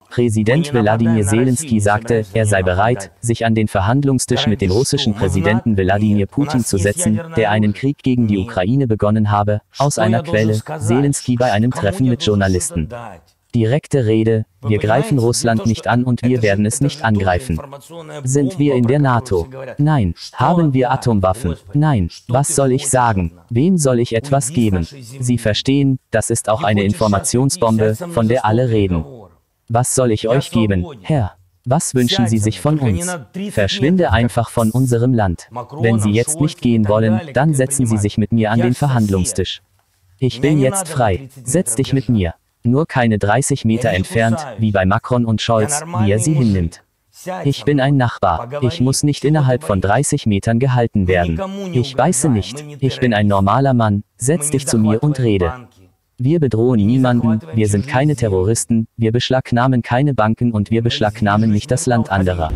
Präsident Wladimir Selenskyj sagte, er sei bereit, sich an den Verhandlungstisch mit dem russischen Präsidenten Wladimir Putin zu setzen, der einen Krieg gegen die Ukraine begonnen habe, aus einer Quelle, Selenskyj bei einem Treffen mit Journalisten. Direkte Rede, wir greifen Russland nicht an und wir werden es nicht angreifen. Sind wir in der NATO? Nein. Haben wir Atomwaffen? Nein. Was soll ich sagen? Wem soll ich etwas geben? Sie verstehen, das ist auch eine Informationsbombe, von der alle reden. Was soll ich euch geben, Herr? Was wünschen Sie sich von uns? Verschwinde einfach von unserem Land. Wenn Sie jetzt nicht gehen wollen, dann setzen Sie sich mit mir an den Verhandlungstisch. Ich bin jetzt frei. Setz dich mit mir. Nur keine 30 Meter entfernt, wie bei Macron und Scholz, wie er sie hinnimmt. Ich bin ein Nachbar. Ich muss nicht innerhalb von 30 Metern gehalten werden. Ich beiße nicht. Ich bin ein normaler Mann. Setz dich zu mir und rede. Wir bedrohen niemanden, wir sind keine Terroristen, wir beschlagnahmen keine Banken und wir beschlagnahmen nicht das Land anderer.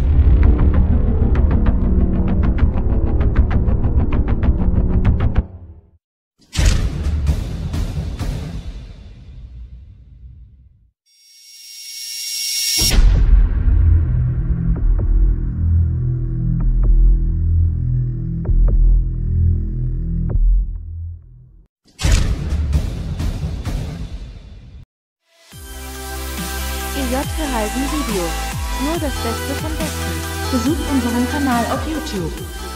EJ für Halben Video. Nur das Beste vom Besten. Besucht unseren Kanal auf YouTube.